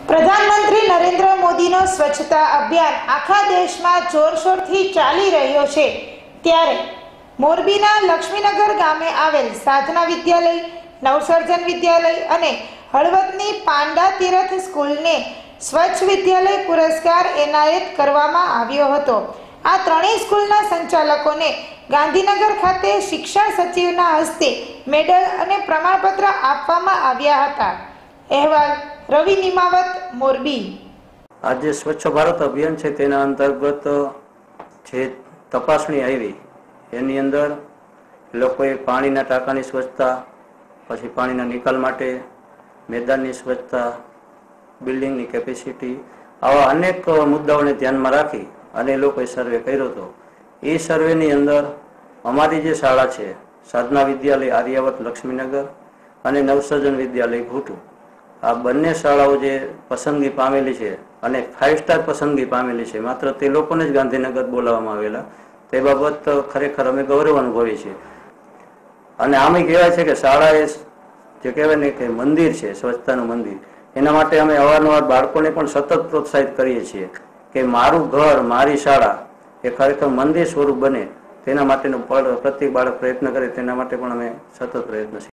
પ્રધાનમંત્રી નરેન્દ્ર મોદીનો સ્વચ્છતા અભિયાન આખા દેશમાં જોરશોરથી ચાલી રહ્યો છે ત્યારે મોરબીના લક્ષ્મીનગર ગામે આવેલ સાધના વિદ્યાલય, નવસર્જન વિદ્યાલય અને હળવદની પાંડા તીરથ સ્કૂલને સ્વચ્છ વિદ્યાલય પુરસ્કાર એનાયત કરવામાં આવ્યો હતો। આ ત્રણેય સ્કૂલના સંચાલકોને ગાંધીનગર ખાતે શિક્ષણ સચિવના હસ્તે મેડલ અને પ્રમાણપત્ર આપવામાં આવ્યા હતા। અહેવાલ રવિ નિમાવત, મોરબી। आज स्वच्छ भारत अभियान है तेना अंतर्गत जे तपासणी आई एनी अंदर लोकोए पाणीना टाँकानी स्वच्छता, पछी पाणीना निकाल माटे मैदाननी स्वच्छता, बिल्डिंगनी केपेसिटी, आवा अनेक मुद्दाओने ध्यानमां राखी अने लोकोए सर्वे कर्यो हतो। ए सर्वेनी अंदर अमारी जे शाळा छे साधना विद्यालय आर्यावत लक्ष्मीनगर अने नवसर्जन विद्यालय घूटू, आ बंने शाळाओ जे पसंदगी पामेली छे अने 5 स्टार पसंदगी पामेली छे, मात्र ते लोकोने ज गांधीनगर बोलाववामां आवेला। ते बाबत खरेखर अमे गौरव अनुभवीए छीए। अने आमे कहेवाय छे के शाळा ए जे कहेवाय ने के मंदिर छे, स्वच्छतानुं मंदिर, एना माटे अमे अवारनवार बाळकोने पण सतत प्रोत्साहित करीए छीए के मारुं घर मारी शाळा ए खरेखर मंदिर स्वरूप बने तेना माटेनो प्रत्येक बाळक प्रयत्न करे तेना माटे पण अमे सतत प्रयत्नशील।